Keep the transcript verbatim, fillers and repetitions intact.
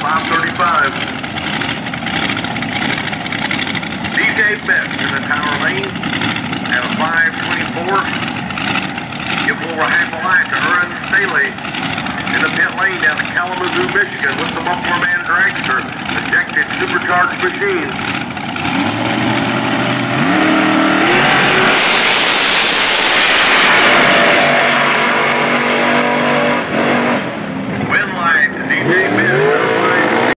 five thirty-five. D J Best in the tower lane at a five twenty-four. Give over half a lap to Aaron Staley in the pit lane down to Kalamazoo, Michigan with the Muffler Man Dragster, ejected supercharged machine.